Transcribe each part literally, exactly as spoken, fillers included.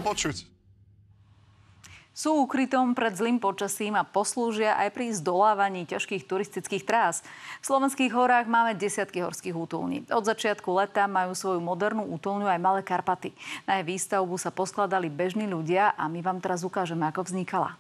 počuť. Sú ukrytom pred zlým počasím a poslúžia aj pri zdolávaní ťažkých turistických trás. V slovenských horách máme desiatky horských útulní. Od začiatku leta majú svoju modernú útulňu aj Malé Karpaty. Na jej výstavbu sa poskladali bežní ľudia a my vám teraz ukážeme, ako vznikala.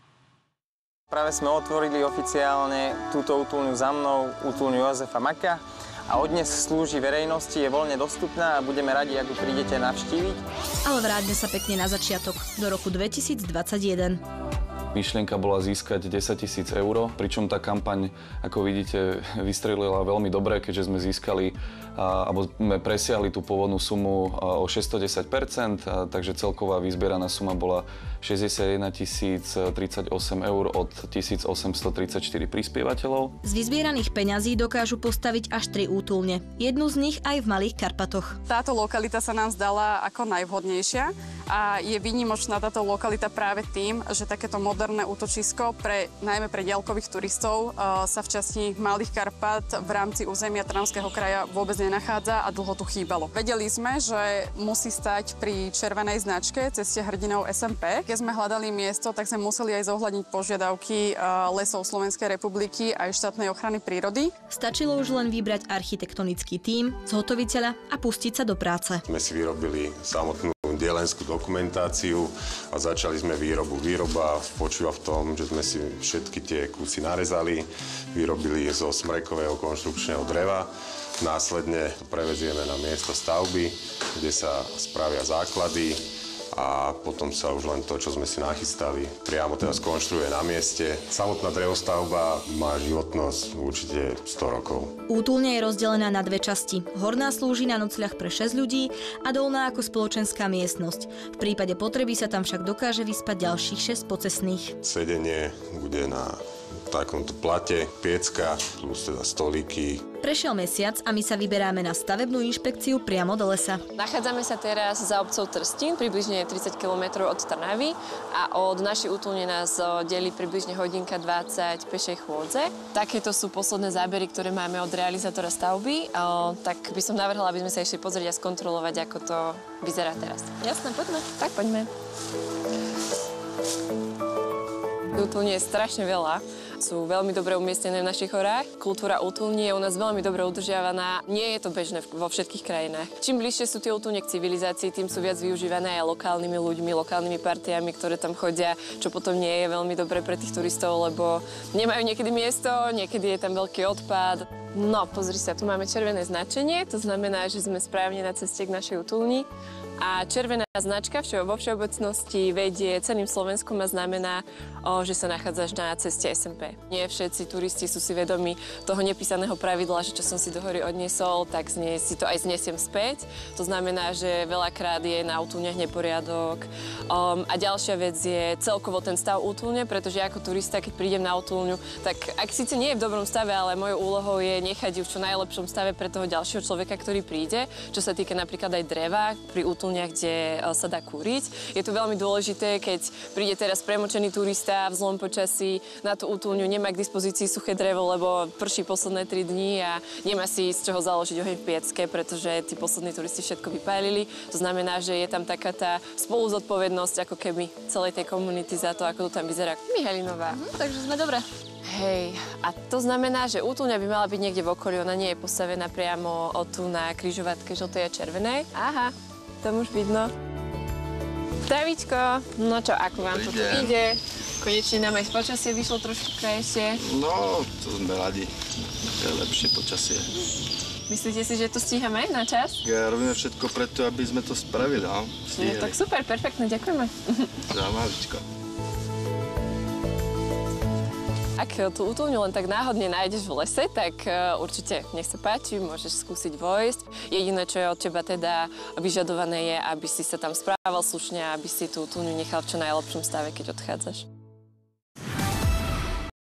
Práve sme otvorili oficiálne túto útulňu za mnou, útulňu Jozefa Maka. A od dnes slúži verejnosti, je voľne dostupná a budeme radi, ak ju prídete navštíviť. Ale vráťme sa pekne na začiatok, do roku dvetisícdvadsaťjeden. Myšlienka bola získať desaťtisíc eur, pričom tá kampaň, ako vidíte, vystrelila veľmi dobre, keďže sme získali, alebo sme presiahli tú pôvodnú sumu o šesťstodesať percent, takže celková vyzbieraná suma bola šesťdesiatjedentisíc tridsaťosem eur od tisícosemstotridsaťštyri prispievateľov. Z vyzbieraných peňazí dokážu postaviť až tri útulne. Jednu z nich aj v Malých Karpatoch. Táto lokalita sa nám zdala ako najvhodnejšia a je výnimočná táto lokalita práve tým, že takéto moderné útočisko pre, najmä pre diaľkových turistov sa v časti Malých Karpat v rámci územia Trnavského kraja vôbec nenachádza a dlho tu chýbalo. Vedeli sme, že musí stať pri červenej značke Ceste hrdinov es em pé. Keď sme hľadali miesto, tak sme museli aj zohľadniť požiadavky Lesov Slovenskej republiky aj štátnej ochrany prírody. Stačilo už len vybrať architektonický tím, zhotoviteľa a pustiť sa do práce. Sme si vyrobili samotnú dielenskú dokumentáciu a začali sme výrobu. Výroba spočíva v tom, že sme si všetky tie kusy narezali, vyrobili zo smrekového konštrukčného dreva. Následne prevezieme na miesto stavby, kde sa spravia základy a potom sa už len to, čo sme si nachystali, priamo teda skonštruuje na mieste. Samotná drevostavba má životnosť určite sto rokov. Útulňa je rozdelená na dve časti. Horná slúži na nocľah pre šesť ľudí a dolná ako spoločenská miestnosť. V prípade potreby sa tam však dokáže vyspať ďalších šesť pocestných. Sedenie bude na takomto plate, piecka, plus teda stolíky. Prešiel mesiac a my sa vyberáme na stavebnú inšpekciu priamo do lesa. Nachádzame sa teraz za obcov Trstín, približne tridsať kilometrov od Trnavy a od našej útulne nás delí približne hodinka dvadsať pešej chôdze. Takéto sú posledné zábery, ktoré máme od realizátora stavby, tak by som navrhla, aby sme sa išli pozrieť a skontrolovať, ako to vyzerá teraz. Jasné, poďme. Tak poďme. Útulní je strašne veľa. Sú veľmi dobre umiestnené v našich horách. Kultúra útulní je u nás veľmi dobre udržiavaná. Nie je to bežné vo všetkých krajinách. Čím bližšie sú tie útulne k civilizácii, tým sú viac využívané aj lokálnymi ľuďmi, lokálnymi partiami, ktoré tam chodia, čo potom nie je veľmi dobre pre tých turistov, lebo nemajú niekedy miesto, niekedy je tam veľký odpad. No, pozri sa, tu máme červené značenie, to znamená, že sme správne na ceste k našej útulni. A červená značka vo všeobecnosti vedie celým Slovenskom a znamená, o, že sa nachádzaš na ceste es em pé. Nie všetci turisti sú si vedomi toho nepísaného pravidla, že čo som si do hory odniesol, tak si to aj znesiem späť. To znamená, že veľakrát je na útulniach neporiadok. Um, a ďalšia vec je celkovo ten stav útulne, pretože ako turista, keď prídem na útulňu, tak ak síce nie je v dobrom stave, ale mojou úlohou je nechať ju v čo najlepšom stave pre toho ďalšieho človeka, ktorý príde, čo sa týka napríklad aj dreva pri útulniach, kde sa dá kúriť. Je to veľmi dôležité, keď príde teraz premočený turista v zlom počasí na tú útulňu, nemá k dispozícii suché drevo, lebo prší posledné tri dni a nemá si z čoho založiť oheň v piecke, pretože tí poslední turisti všetko vypálili. To znamená, že je tam taká tá spoluzodpovednosť ako keby celej tej komunity za to, ako to tam vyzerá. Mihalinová. Mhm, takže sme dobré. Hej, a to znamená, že útulňa by mala byť niekde v okolí, ona nie je postavená priamo tu na križovatke žltej a červenej. Aha, tam už vidno. Zdravíčko, no čo, ako vám to tu ide? Konečne nám aj počasie vyšlo trošku krajšie. No, to sme radi. To je lepšie počasie. Myslíte si, že to stíhame na čas? Ja robíme všetko preto, aby sme to spravili, no. No tak super, perfektne, ďakujeme. Zaujímavičko. Ak tú útulňu len tak náhodne nájdeš v lese, tak určite nech sa páči, môžeš skúsiť vojsť. Jediné, čo je od teba teda vyžadované, je, aby si sa tam správal slušne a aby si tú útulňu nechal v čo najlepšom stave, keď odchádzaš.